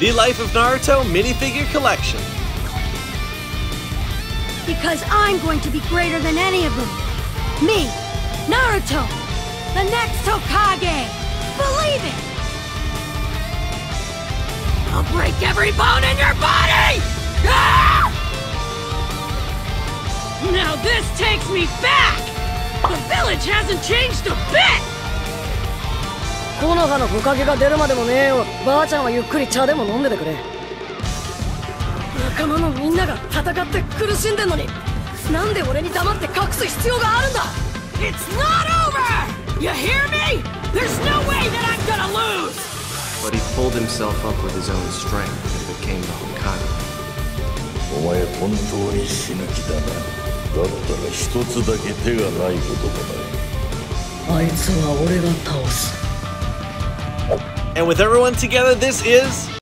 the Life of Naruto minifigure collection. Because I'm going to be greater than any of them. Me, Naruto, the next Hokage. Believe it! I'll break every bone in your body! Ah! Now this takes me back! The village hasn't changed a bit! 木の葉の木陰が出るまでもねえよ。ばあちゃんはゆっくり茶でも飲んでてくれ。仲間のみんなが戦って苦しんでんのに、なんで俺に黙って隠す必要があるんだ It's not over! You hear me? There's no way that I'm gonna lose! But he pulled himself up with his own strength and became the Hokage. お前本当に死ぬ気だな。だったら一つだけ手がないこともない。 あいつは俺が倒す。 And with everyone together, this is